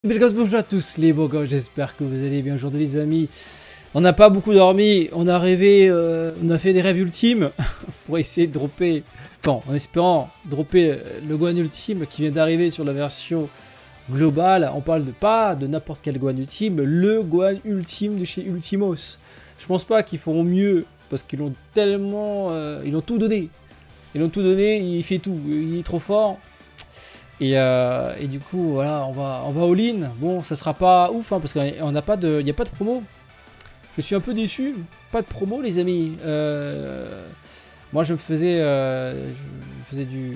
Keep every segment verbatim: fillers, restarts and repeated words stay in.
Belle gosse, bonjour à tous les beaux gosses, j'espère que vous allez bien aujourd'hui les amis. On n'a pas beaucoup dormi, on a rêvé, euh, on a fait des rêves ultimes pour essayer de dropper, enfin en espérant dropper le Gohan ultime qui vient d'arriver sur la version globale. On parle de pas de n'importe quel Gohan ultime, le Gohan ultime de chez Ultimos. Je pense pas qu'ils feront mieux parce qu'ils l'ont tellement, euh, ils ont tout donné. Ils ont tout donné, il fait tout, il est trop fort. Et, euh, et du coup, voilà, on va, on va all-in. Bon, ça sera pas ouf, hein, parce qu'on n'a pas de, il n'y a pas de promo. Je suis un peu déçu. Pas de promo, les amis. Euh, moi, je me faisais, euh, je me faisais du,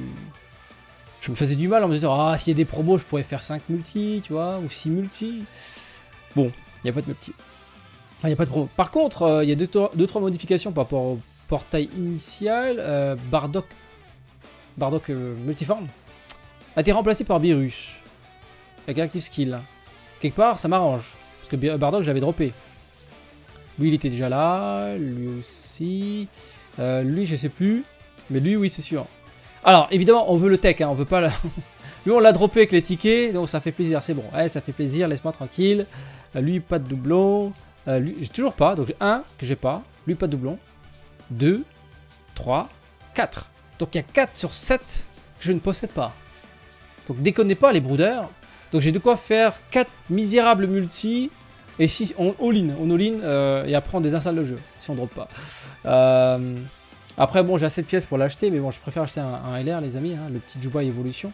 je me faisais du mal en me disant, ah, s'il y a des promos, je pourrais faire cinq multi, tu vois, ou six multi. Bon, il n'y a pas de multi. Il n'y a pas de promo. Par contre, euh, il y a deux, deux, trois modifications par rapport au portail initial. Euh, Bardock, Bardock euh, multiforme a été remplacé par Beerus avec Active Skill. Quelque part, ça m'arrange. Parce que Bardock, j'avais droppé. Lui, il était déjà là. Lui aussi. Euh, lui, je sais plus. Mais lui, oui, c'est sûr. Alors, évidemment, on veut le tech. Hein, on veut pas la... Lui, on l'a droppé avec les tickets. Donc, ça fait plaisir. C'est bon. Ouais, ça fait plaisir. Laisse-moi tranquille. Euh, lui, pas de doublon. Euh, lui, j'ai toujours pas. Donc, j'ai un que j'ai pas. Lui, pas de doublon. deux, trois, quatre. Donc, il y a quatre sur sept que je ne possède pas. Donc déconnez pas les brooders. Donc j'ai de quoi faire quatre misérables multi. Et si on all-in, on all-in euh, et après on désinstalle le jeu. Si on drop pas. Euh, après bon j'ai assez de pièces pour l'acheter. Mais bon je préfère acheter un, un L R les amis. Hein, le petit Juba Evolution.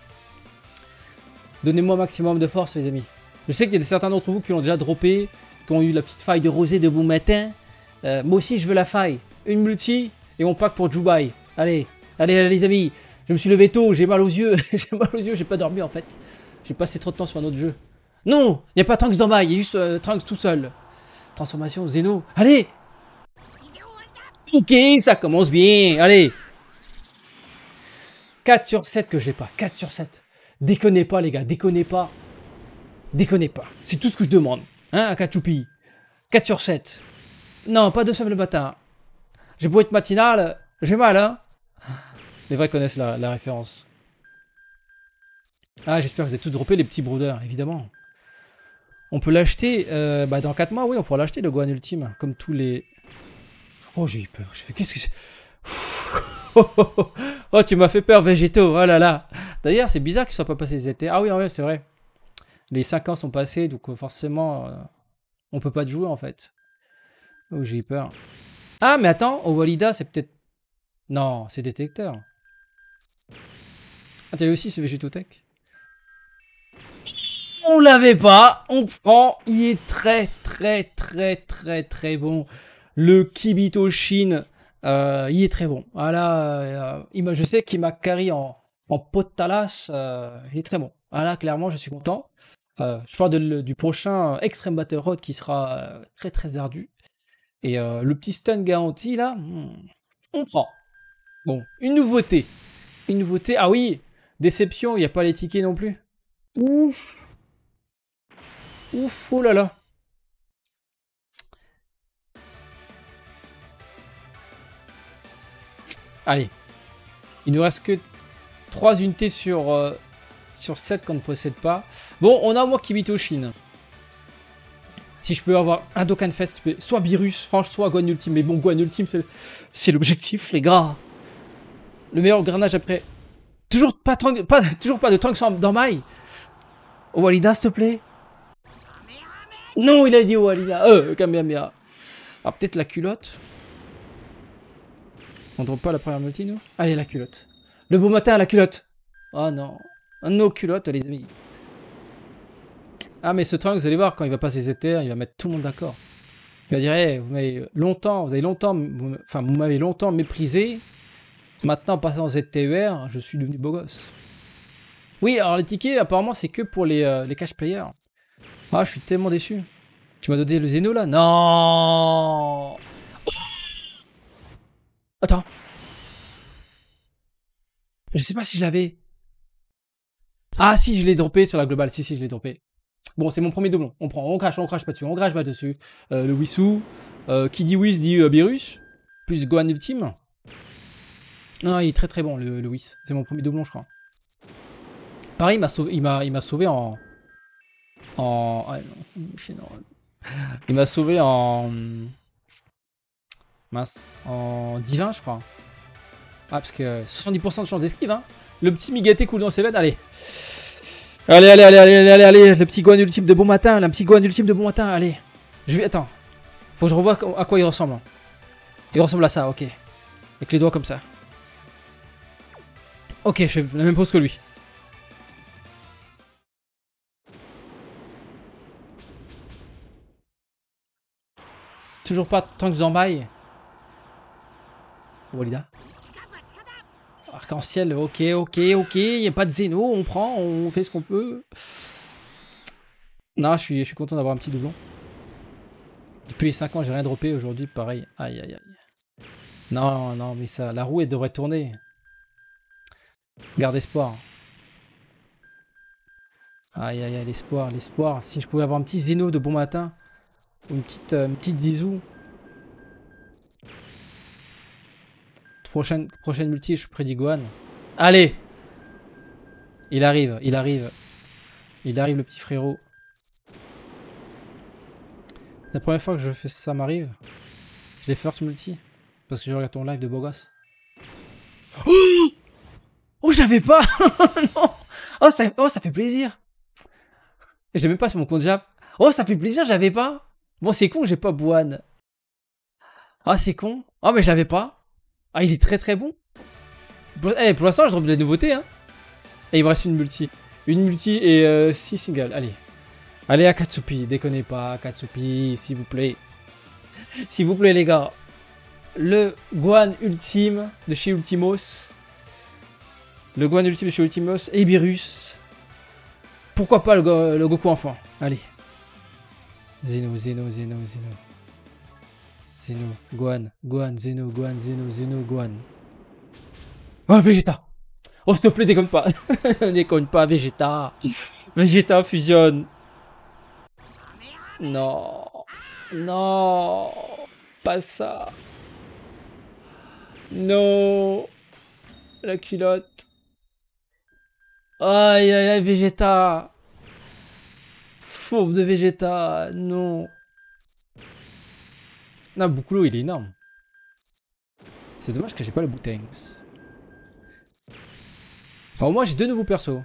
Donnez-moi un maximum de force les amis. Je sais qu'il y a certains d'entre vous qui l'ont déjà droppé. Qui ont eu la petite faille de rosée de bon matin. Euh, moi aussi je veux la faille. Une multi et on pack pour Jubai. Allez, allez, allez les amis. Je me suis levé tôt, j'ai mal aux yeux, j'ai mal aux yeux, j'ai pas dormi en fait. J'ai passé trop de temps sur un autre jeu. Non, il n'y a pas Trunks dans Mai, il y a juste euh, Trunks tout seul. Transformation, Zeno, allez. Ok, ça commence bien, allez. quatre sur sept que j'ai pas, quatre sur sept. Déconnez pas les gars, déconnez pas. Déconnez pas, c'est tout ce que je demande. Hein, Akatsupi. quatre sur sept. Non, pas de somme le matin. J'ai beau être matinal, j'ai mal hein. Les vrais connaissent la, la référence. Ah, j'espère que vous avez tous droppé les petits brooders, évidemment. On peut l'acheter euh, bah, dans quatre mois, oui, on pourra l'acheter, le Gohan Ultime. Comme tous les... Oh, j'ai eu peur. Qu'est-ce que c'est? Oh, tu m'as fait peur, Végéto. Oh là là. D'ailleurs, c'est bizarre qu'ils ne soient pas passés Z T. Ah oui, ouais, c'est vrai. Les cinq ans sont passés, donc euh, forcément, euh, on peut pas te jouer, en fait. Oh, j'ai eu peur. Ah, mais attends, Owalida, c'est peut-être... Non, c'est détecteur. Ah, t'as eu aussi ce Végétotech? On l'avait pas, on prend, il est très très très très très bon. Le Kibito Shin, euh, il est très bon. Voilà, euh, il je sais qu'il m'a carry en, en pot de Talas, euh, il est très bon. Voilà, clairement, je suis content. Euh, je parle de, du prochain Extreme Battle Road qui sera euh, très très ardu. Et euh, le petit stun garanti là, on prend. Bon, une nouveauté. Une nouveauté, ah oui, déception, il n'y a pas les tickets non plus. Ouf. Ouf, oh là là. Allez. Il ne reste que trois unités sur, euh, sur sept qu'on ne possède pas. Bon, on a moi Kibito Shin. Si je peux avoir un Dokkan Fest, soit Beerus, franchement, soit Gohan Ultime. Mais bon, Gohan Ultime, c'est l'objectif, les gars. Le meilleur grenage après. Toujours pas, pas, toujours pas de Trunks dans Mai. Owalida, s'il te plaît. Non, il a dit Owalida. Euh, Kamehameha. Ah, peut-être la culotte. On drop pas la première multi, nous? Allez, la culotte. Le beau matin, la culotte. Oh non. Nos culottes, les amis. Ah, mais ce Trunks, vous allez voir, quand il va passer Z T R, il va mettre tout le monde d'accord. Il va dire, hey, vous m'avez longtemps, vous avez longtemps, vous, enfin, vous m'avez longtemps méprisé. Maintenant, en passant en Z T E R, je suis devenu beau gosse. Oui, alors les tickets, apparemment, c'est que pour les, euh, les cash players. Ah, je suis tellement déçu. Tu m'as donné le Zeno, là? Non. Attends. Je sais pas si je l'avais. Ah si, je l'ai droppé sur la globale. Si, si, je l'ai droppé. Bon, c'est mon premier doublon. On prend, on crache, on crache pas dessus, on crache pas dessus. Euh, le Wissou. Euh, qui dit Whis dit euh, Beerus. Plus Gohan Ultime. Non, il est très très bon, le, le Whis. C'est mon premier doublon, je crois. Pareil, il m'a sauvé, il m'a sauvé en... En... Ah, non. Il m'a sauvé en... Mince. En divin, je crois. Ah, parce que soixante-dix pour cent de chance d'esquive, hein. Le petit Migaté coule dans ses veines, allez. Allez, allez, allez, allez, allez, allez. Le petit Gohan ultime de bon matin, le petit Gohan ultime de bon matin, allez. Je vais... Attends. Faut que je revoie à quoi il ressemble. Il ressemble à ça, ok. Avec les doigts comme ça. Ok, je fais la même pose que lui. Toujours pas tant que Zambaille. Walida. Arc-en-ciel, ok, ok, ok. Il n'y a pas de Zeno, on prend, on fait ce qu'on peut. Non, je suis, je suis content d'avoir un petit doublon. Depuis les cinq ans, j'ai rien droppé. Aujourd'hui, pareil. Aïe, aïe, aïe. Non, non, mais ça, la roue, elle devrait tourner. Garde espoir. Aïe, aïe, aïe, l'espoir, l'espoir. Si je pouvais avoir un petit Zeno de bon matin. Ou une petite, euh, une petite Zizou. Prochaine, prochaine multi, je prédis Gohan. Allez! Il arrive, il arrive. Il arrive, le petit frérot. La première fois que je fais ça m'arrive. Je l'ai first multi. Parce que je regarde ton live de beau gosse. Oh, oh je l'avais pas. Non. Oh ça, oh, ça fait plaisir. J'ai même pas sur mon compte Jap. Oh, ça fait plaisir, j'avais pas. Bon, c'est con que j'ai pas Bouane. Ah, c'est con. Ah, mais je l'avais pas. Ah, il est très très bon. Pour, eh, pour l'instant, je drop de la nouveauté. Hein. Et il me reste une multi. Une multi et six euh, singles. Allez. Allez, Akatsuki. Déconnez pas, Akatsuki, s'il vous plaît. S'il vous plaît, les gars. Le Gohan ultime de chez Ultimos. Le Gohan ultime de chez Ultimos. Et Beerus. Pourquoi pas le, go le Goku enfant. Allez. Zeno, Zeno, Zeno, Zeno. Zeno, Gohan, Gohan, Zeno, Gohan, Zeno, Zeno, Gohan. Oh, Vegeta. Oh, s'il te plaît, déconne pas. Déconne pas, Vegeta. Vegeta fusionne. Non. Non. Pas ça. Non. La culotte. Aïe, aïe, aïe, Vegeta. Fourbe de Vegeta. Non. Non, Bouclo, il est énorme. C'est dommage que j'ai pas le Boutanks. Enfin, moi, j'ai deux nouveaux persos.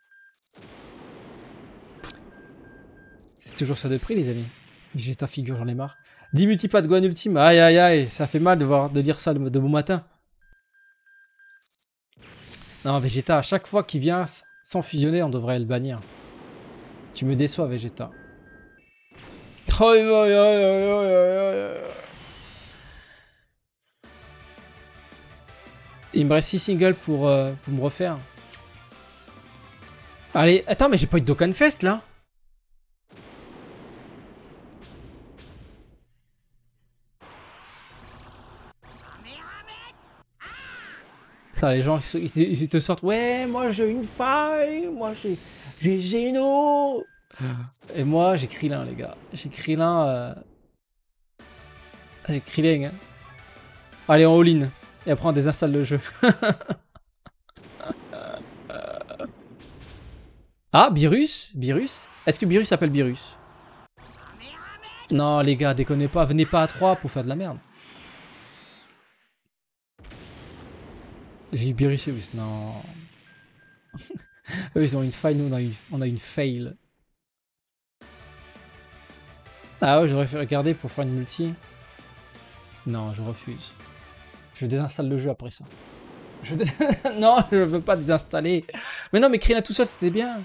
C'est toujours ça de prix, les amis. Vegeta figure, j'en ai marre. dix multipas de Gohan ultime. Aïe, aïe, aïe. Ça fait mal de, voir, de dire ça de, de bon matin. Non, Vegeta, à chaque fois qu'il vient sans fusionner, on devrait le bannir. Tu me déçois, Vegeta. Aïe, aïe, aïe, aïe, aïe, aïe. Il me reste six singles pour, euh, pour me refaire. Allez, attends, mais j'ai pas eu de Dokkan Fest là. Putain, les gens ils, ils, ils te sortent. Ouais, moi j'ai une faille. Moi j'ai j'ai Zeno. Et moi j'ai Krillin, les gars. J'ai Krillin. Euh... J'ai Krillin. Hein. Allez, en all-in. Et après on désinstalle le jeu. Ah, Beerus? Beerus? Est-ce que Beerus s'appelle Beerus? Non, les gars, déconnez pas. Venez pas à trois pour faire de la merde. J'ai Beerus et Beerus, non. Eux, ils ont une faille, nous, on a une, on a une fail. Ah ouais, j'aurais fait regarder pour faire une multi. Non, je refuse. Je désinstalle le jeu après ça. Je dé... non, je veux pas désinstaller. Mais non, mais Krillin tout seul, c'était bien.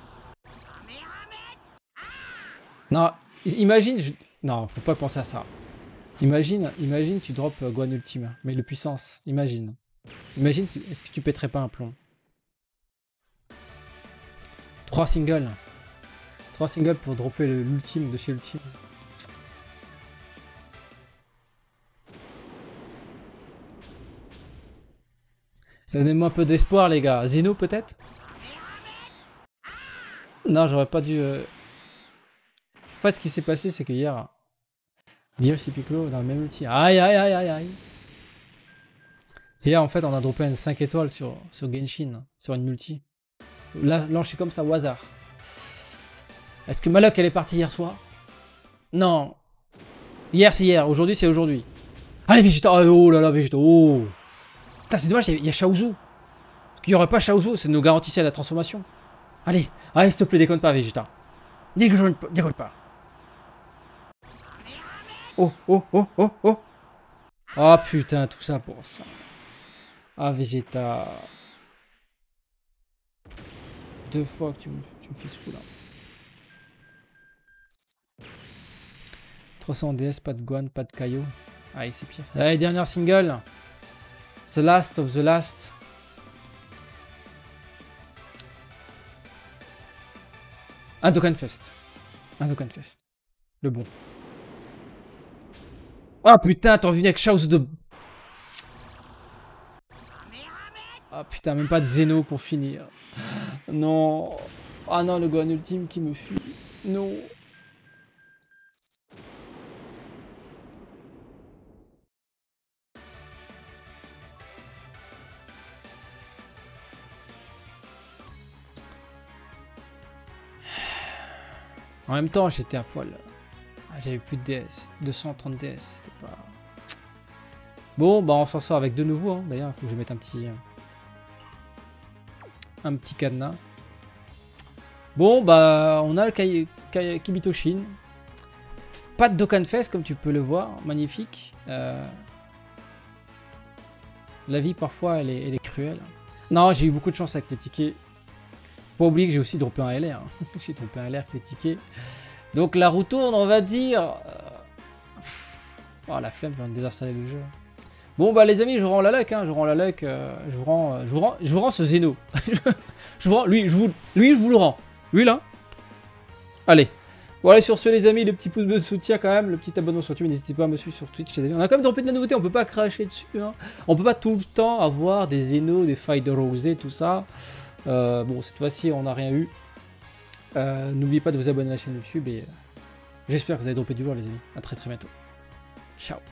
Non, imagine... Je... Non, faut pas penser à ça. Imagine, imagine tu drops Gohan Ultime. Mais le puissance, imagine. Imagine, tu... est-ce que tu pèterais pas un plomb? Trois singles. Trois singles pour dropper l'ultime de chez Ultime. Donnez-moi un peu d'espoir, les gars. Zeno, peut-être? Non, j'aurais pas dû... Euh... En fait, ce qui s'est passé, c'est que hier... Beerus et Piccolo dans le même ulti. Aïe, aïe, aïe, aïe, aïe. Hier, en fait, on a droppé une cinq étoiles sur, sur Genshin, sur une multi. Là, lancé comme ça, au hasard. Est-ce que Maloc, elle est partie hier soir? Non. Hier, c'est hier. Aujourd'hui, c'est aujourd'hui. Allez, Vegeta. Oh là là, Vegeta. Oh. Putain, c'est dommage, il y a Chaozu. Parce qu'il n'y aurait pas Chaozu, ça nous garantissait la transformation. Allez, allez, s'il te plaît, déconne pas, Vegeta. Déconne pas. Déconne pas. Oh, oh, oh, oh, oh. Oh putain, tout ça pour ça. Ah, Vegeta. Deux fois que tu me, tu me fais ce coup-là. trois cents D S, pas de Gohan, pas de Kaio. Ah, c'est pire ça. Allez, dernière single. The last of the last. Un Dokkan Fest. Un Dokkan Fest. Le bon. Ah putain, t'es revenu avec Chaos de... Ah putain, même pas de Zeno pour finir. Non. Ah non, le Gohan ultime qui me fuit. Non. En même temps, j'étais à poil. Ah, j'avais plus de D S. deux cent trente D S, c'était pas... Bon, bah on s'en sort avec de nouveau. Hein. D'ailleurs, il faut que je mette un petit... Un petit cadenas. Bon, bah on a le Kai... Kai... Kibitoshin. Pas de Dokkan Fest, comme tu peux le voir. Magnifique. Euh... La vie, parfois, elle est, elle est cruelle. Non, j'ai eu beaucoup de chance avec les tickets. Faut pas oublier que j'ai aussi droppé un L R. Hein. J'ai droppé un L R avec les tickets. Donc la roue tourne, on va dire. Oh la flemme, je viens de désinstaller le jeu. Bon bah les amis, je vous rends la luck, hein. Je vous rends la luck. Euh, je vous rends, euh, je vous rends, je vous rends ce Zeno. Je vous rends, lui, je vous, lui, je vous le rends. Lui là. Allez. Bon allez, sur ce les amis, le petit pouce bleu de soutien quand même, le petit abonnement sur YouTube, n'hésitez pas à me suivre sur Twitch les amis. On a quand même droppé de la nouveauté, on peut pas cracher dessus. Hein. On peut pas tout le temps avoir des Zeno, des failles de rosé, tout ça. Euh, bon cette fois-ci on n'a rien eu. Euh, N'oubliez pas de vous abonner à la chaîne YouTube et euh, j'espère que vous avez droppé du lourd les amis. A très très bientôt. Ciao.